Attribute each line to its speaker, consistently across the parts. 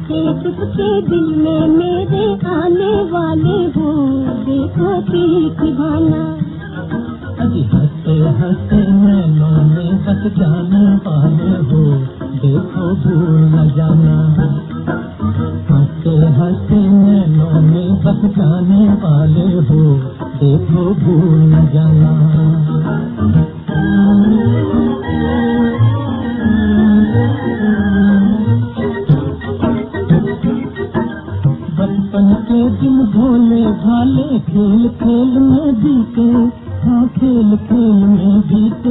Speaker 1: चुपके चुपके दिल में मेरे आने वाले हो, देखो पीठ भाना।
Speaker 2: अजी हंसते हंसते नैनों में बस जाने वाले हो, देखो भूल न जाना। हंसते हंसते नैनों में बस जाने वाले हो, देखो भूल न जाना। बचपन के दिन भोले भाले खेल खेल में बीते, हाँ खेल खेल में बीते।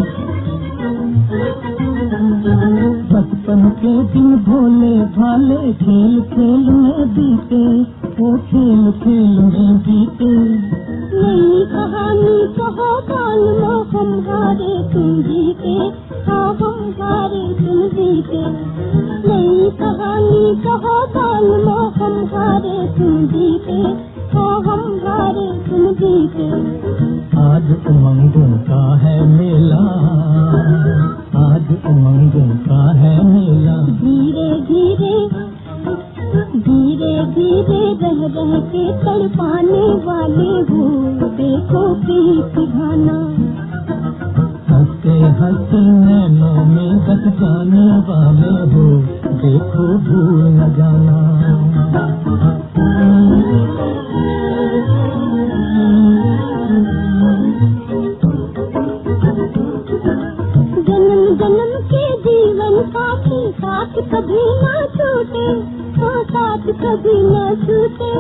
Speaker 2: बचपन के दिन भोले भाले खेल खेल में बीते, वो खेल खेल में बीते।
Speaker 1: नई कहानी कहो बोल लो, हम हारे तुम जीते, हाँ हम हारे तुम जीते। नई कहानी कहो बोल लो, हम हारे तुम जीते, हाँ हम हारे तुम जीते।
Speaker 2: आज उमंगों का है मेला, आज उमंगों का है मेला।
Speaker 1: धीरे धीरे धीरे धीरे रह रह के तड़पाने वाले हो, देखो पीठ भाना।
Speaker 2: हंसते हंसते नैनों में बस जाने वाले हो, देखो भूल न जाना।
Speaker 1: जन्म जन्म के जीवन साथी साथ कभी ना छूटे, हाँ साथ कभी ना छूटे।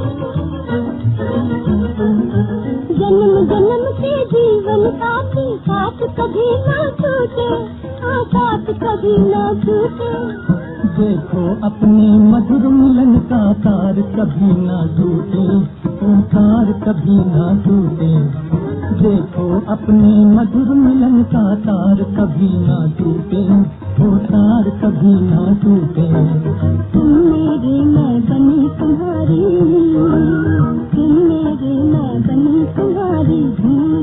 Speaker 1: जन्म जन्म के जीवन साथी साथ कभी ना छूटे, हाँ साथ कभी ना छूटे।
Speaker 2: देखो अपने मधुर मिलन का तार कभी ना टूटे, तार कभी ना टूटे। देखो अपने मधुर मिलन का तार कभी ना टूटे, वो तार कभी ना टूटे।
Speaker 1: तुम मेरे मैं बनी तुम्हारी, तुम मेरे मैं बनी तुम्हारी। झूम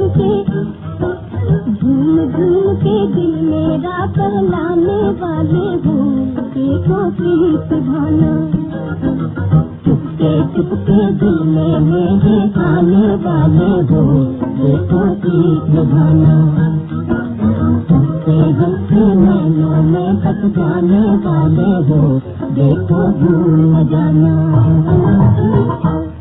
Speaker 1: झूम के दिल मेरा बहलाने वाले हो, देखो पीठ भाना। चुपके चुपके दिल में मेरे आने वाले हो, देखो पीठ भाना। हंसते हंसते नैनों में बस जाने वाले हो, देखो भूल न जाना।